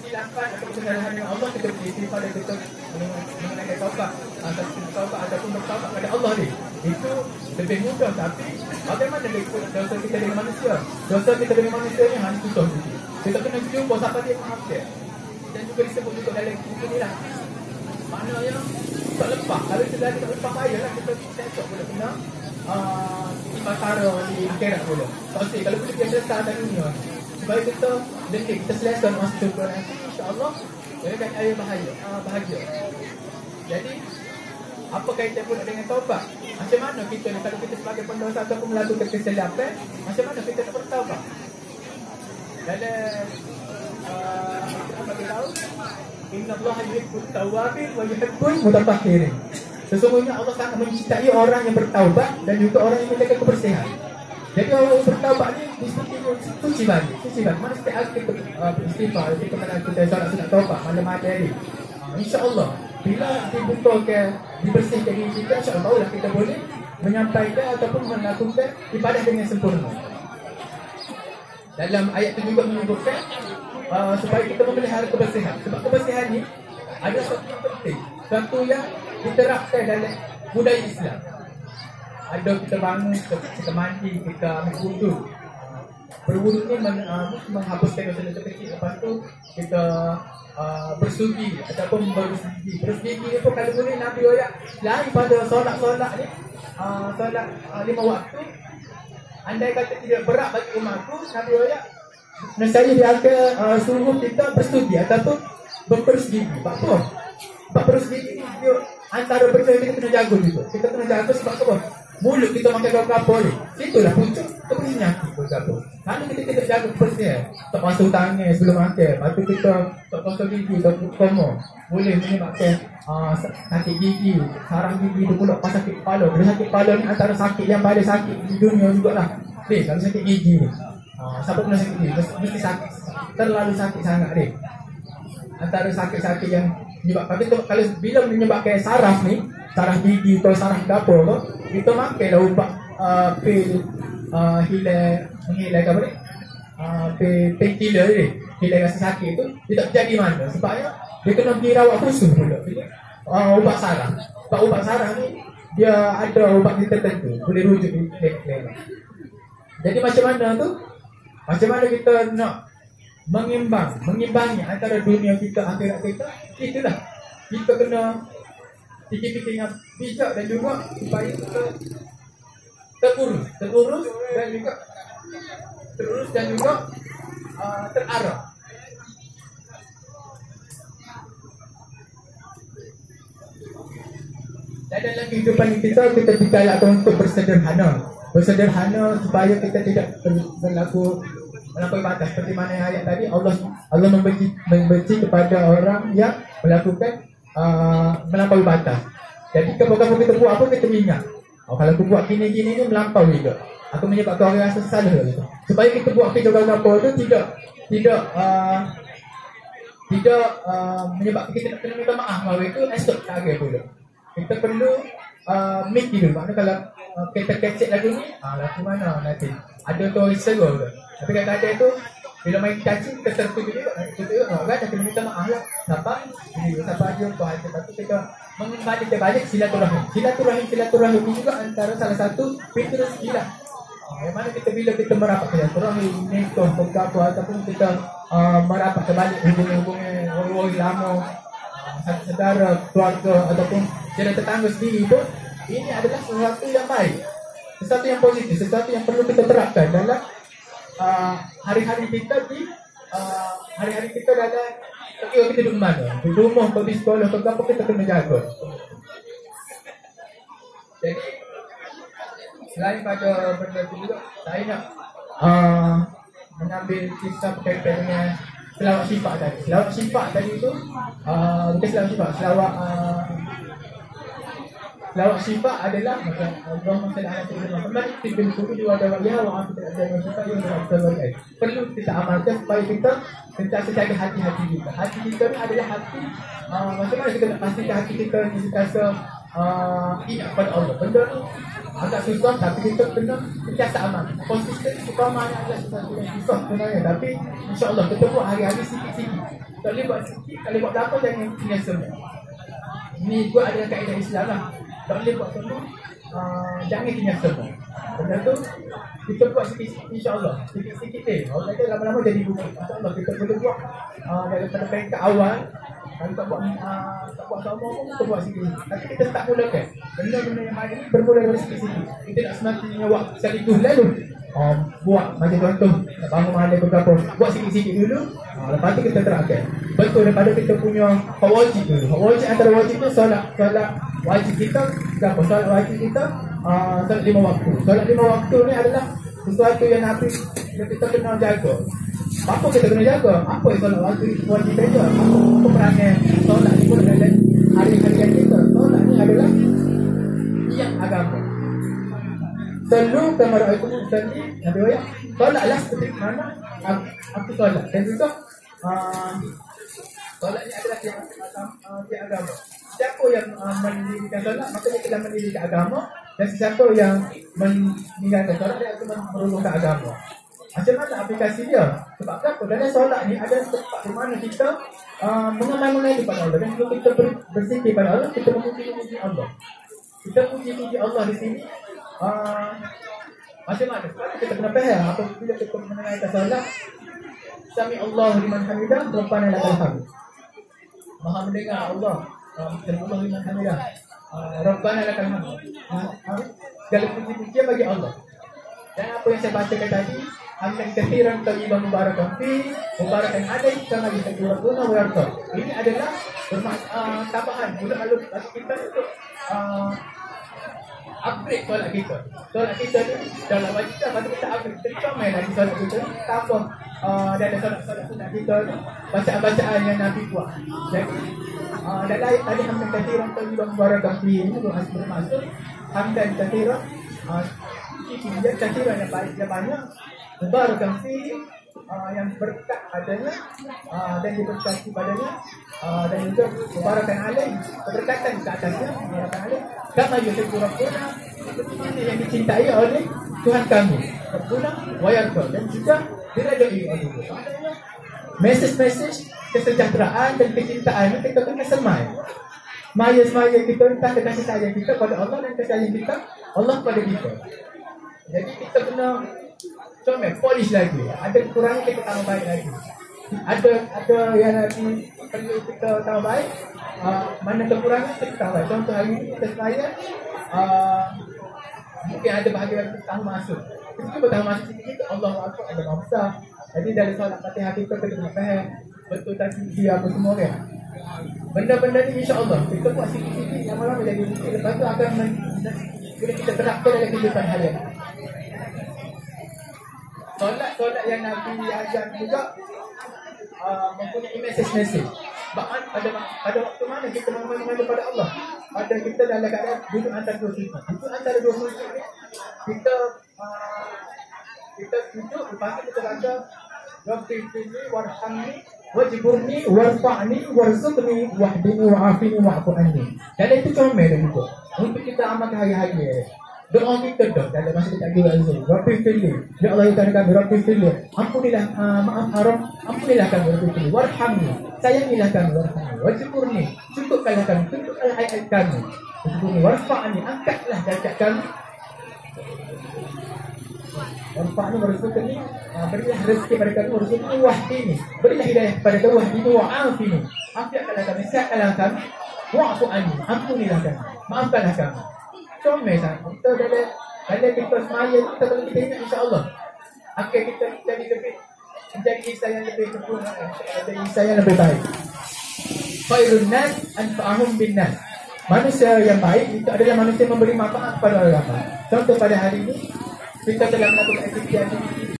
kesilapan atau kesalahan dengan Allah, kita beristighfar dan kita mengenai taubat ataupun bertaubat kepada Allah ni. Itu lebih mudah. Tapi bagaimana dosa kita dengan manusia? Dosa kita dengan manusia ni hanya susah. Kita kena jumpa siapa dia menghafal. Dan juga disebut juga dalam buku ni lah. Maknanya tak lepas. Kalau kita tak lepas payahlah kita cekok pula kena imatara di akhirat pula. Pasti kalau kita selesai dalam dunia, supaya kita letih, kita selesai masuk syurga nanti, insya-Allah dia akan ada bahagia. Jadi apa kaitan pula dengan taubat? Macam mana kita ni kalau kita sebagai pendosa ataupun melakukan kesilapan, macam mana kita nak bertaubat? Dalam apa kita tahu? Innallaha yuhibbut tawwabin wa yuhibbul mutatahhirin. Sesungguhnya Allah sangat mencintai orang yang bertaubat dan juga orang yang menjaga kebersihan. Jadi orang yang bertaubat ni suci balik. Mana setiap hari kita beristighfar, kita melakukan solat sunat taubat malam hari. InsyaAllah bila dibutuhkan dibersihkan diri kita, insyaAllah barulah kita boleh menyampaikan ataupun melakukan ibadah dengan sempurna. Dalam ayat itu juga menyebutkan supaya kita memelihara kebersihan. Sebab kebersihan ni ada satu yang penting, satu yang diterapkan dalam budaya Islam. Ada kita bangun, kita mandi, kita ambil wudu. Berwudu ni menghapuskan dosa-dosa kecil. Lepas tu kita bersuci ataupun bersuci. Bersuci ni pun kalau boleh Nabi ayat lain pada solat-solat ni, solat 5 waktu. Andai kata tidak berat bagi umatku, Nabi ayat nescaya dia akan suruh kita bersuci ataupun berpersuci. Sebab apa? Sebab bersuci ni dia antara benda yang kita kena jaga juga. Kita kena jaga sebab apa? Mulut kita makan apa ni? Situlah puncak kebersihan kita. Kalau kita tidak jaga kebersihan, tak basuh tangan sebelum makan, lepas tu kita tak basuh gigi, tak koma, boleh menyebabkan sakit gigi, sarang gigi tu pula pas sakit kepala. Bila sakit kepala ni antara sakit yang paling sakit di dunia jugalah. Kalau sakit gigi ni, siapa pernah sakit gigi? Mesti sakit, terlalu sakit sangat ni. Antara sakit-sakit yang menyebabkan, tapi kalau bila menyebabkan saraf ni, saraf gigi atau saraf dapur tu, kita makanlah ubat pil menghilangkan apa ni? Painkiller ni, hilang rasa sakit tu, dia tak jadi mana. Sebabnya dia kena pergi rawat khusus pula. Ubat saraf. Sebab ubat saraf ni dia ada ubat yang tertentu, boleh rujuk di klinik. Jadi macam mana tu? Macam mana kita nak mengimbangi antara dunia kita, akhirat kita? Itulah kita kena fikir-fikir yang bijak dan juga supaya kita terurus dan juga terarah. Dan dalam kehidupan kita digalakkan untuk bersederhana supaya kita tidak melampaui batas. Seperti mana yang ayat tadi, Allah membenci kepada orang yang melakukan melampaui batas. Jadi kalau kita buat apa, kita ingat, kalau aku buat gini-gini ni melampaui juga, aku menyebabkan orang rasa salah gitu. Supaya kita buat kerja apa tu tidak menyebabkan kita nak kena minta maaf. Kalau itu esok cara pula. Kita perlu mikir dulu. Maknanya kalau kita kecek lagu ni, lagu mana nanti ada tu orang seru tu. Tapi kadang-kadang tu bila main cacing, kita tertuju juga. Kita orang dah kena minta maaf lah. Siapa dia tu hati. Tapi kita mengembalikan balik silaturahim. Silaturahim ni juga antara salah satu pintu rezeki lah. Yang mana bila kita merapat silaturahim, nikah, berapa ataupun kita merapat kembali hubungan orang-orang lama, saudara, keluarga ataupun saudara tetangga sendiri pun, ini adalah sesuatu yang baik, sesuatu yang positif, sesuatu yang perlu kita terapkan dalam hari-hari kita dalam ketika kita duduk mana, di rumah, pergi sekolah, ke apa, kita kena jaga. Jadi selain pada benda itu juga, saya nak mengambil kisah berkaitan dengan selawat syifa tadi. Selawat syifa tadi itu bukan selawat syifa, selawat syifa adalah macam Allahumma salli ala sayyidina Muhammad tibbin kubi wa dawaiha wa afidat ajal syifa yang berasal. Perlu kita amalkan supaya kita sentiasa jaga hati-hati kita. Hati kita ni adalah hati, macam mana kita nak pastikan hati kita sentiasa ingat kepada Allah. Benda ni agak susah, tapi kita kena sentiasa amal. Konsisten istiqamah adalah sesuatu yang susah sebenarnya, tapi insya-Allah kita buat hari-hari sikit-sikit. Tak boleh buat sikit, kalau buat belakang jangan tinggal semua. Ini buat adalah kaedah Islam lah. Tak boleh buat semua, jangan tinggal semua. Benda tu kita buat sikit-sikit, insyaAllah. Sikit-sikit Allah kata lama-lama jadi bukit. InsyaAllah kita boleh buat daripada peringkat awal. Kalau tak buat sama pun kita buat sikit. Tapi kita tak mulakan. Benda-benda yang hari ni bermula dari sikit-sikit. Kita nak semestinya buat sekaligus lalu. Buat macam contoh nak bangun malam beberapa, buat sikit-sikit dulu, lepas tu kita terapkan. Betul daripada kita punya hak wajib dulu. Hak wajib antara wajib tu solat wajib kita berapa? Solat wajib kita solat 5 waktu. Solat 5 waktu ni adalah sesuatu yang Nabi kita kena jaga. Apa kita kena jaga? Apa yang solat wajib saja? Apa peranan solat ni pun dalam hari-harian kita? Solat ni adalah yang agama. Selalu kamar aku musalli, Nabi ayat solatlah seperti mana aku solat. Dan juga solat ni adalah yang agama. Siapa yang mendirikan solat, maka dia telah mendirikan agama. Dan siapa yang meninggalkan solat, dia akan meruntuhkan agama. Macam mana aplikasi dia? Sebab apa? Dalam solat ni ada tempat di mana kita mengamal-mengamal kepada Allah. Dan kalau kita berzikir kepada Allah, kita memuji Allah. Kita puji Allah di sini. Macam mana? Kita kena faham apabila kita menunaikan solat, Sami Allahu liman hamidah, Rabbana lakal hamd. Maha mendengar Allah, Allah liman hamidah, Rabbana lakal hamd. Segala puji-pujian bagi Allah. Dan apa yang saya bacakan tadi, hamdan kathiran thayyiban mubarakan fi, mubarakan alaih kama yusabbihu wa yarda. Ini adalah tambahan guna kalau kita untuk upgrade solat kita. Solat kita ni dalam wajib dah, patut kita upgrade. Kita comel lagi solat kita ni, tambah dalam solat sunat kita ni, bacaan-bacaan yang Nabi buat. Jadi dalam ayat tadi hamdan kathiran thayyiban mubarakan fi ini bermaksud hamdan kathiran pujian kathiran yang baik, yang banyak, mubarakan fi yang berkat padanya dan diberkati padanya, dan juga mubarakan alaih, keberkatan ke atasnya, mubarakan alaih kama yusabbihu rabbuna, seperti mana yang dicintai oleh Tuhan kami, Rabbuna wa yarda, dan juga diredai oleh Allah. Mesej-mesej kesejahteraan dan kecintaan kita kena semai. Semaya kita entah kasih sayang kita pada Allah dan kasih sayang kita Allah pada kita. Jadi kita kena comel, polish lagi. Ada kekurangan kita tambah baik lagi. Ada yang lagi perlu kita tambah baik. Mana kekurangan kita tambah baik. Contoh hari ini kita semaya, mungkin ada bahagian kita tahu masuk. Kita cuba tahu masuk sikit-sikit, Allahu Akbar, ada nama besar. Jadi dari solat Fatihah kita kena faham betul tadi dia apa semua kan. Benda-benda ni insya-Allah kita buat sikit-sikit, lama-lama jadi bukit. Lepas tu akan kita terapkan dalam kehidupan harian. Solat yang Nabi ajar juga mempunyai mesej-mesej. Pada waktu mana kita mengadu pada Allah, pada kita dalam keadaan duduk antara dua sujud. Itu antara dua sujud ni kita duduk, lepas tu kita baca Rabbi fili warhamni wajburni warfa'ni warzuqni wahdini wa'afini wa'fu anni. Dan itu comel dan juga untuk kita amalkan hari-hari. Doa kita dah dalam masa kita kira azan. Rabbi fili, ya Allah yang kami Rabbi fili, ampunilah, ampunilah kami Rabbi fili, warhamni, sayangilah kami, warhamni, wajburni, cukupkanlah kami, cukupkanlah ayat kami, wajburni, warfa'ni, angkatlah derajat kami. Warfa'ni warzuqni, berilah rezeki pada kami, warzuqni wahdini, berilah hidayah kepada kami, wahdini wa'afini, afiatkanlah kami, sihatkanlah kami, wa'fu anni, ampunilah kami, maafkanlah kami. Comel sangat. Kita dalam kita semaya kita kalau kita ingat insya-Allah akan kita jadi lebih menjadi insan yang lebih sempurna, jadi insan yang lebih baik. Khairun nas anfa'uhum bin nas. Manusia yang baik itu adalah manusia yang memberi manfaat kepada orang ramai. Contoh pada hari ini kita telah melakukan aktiviti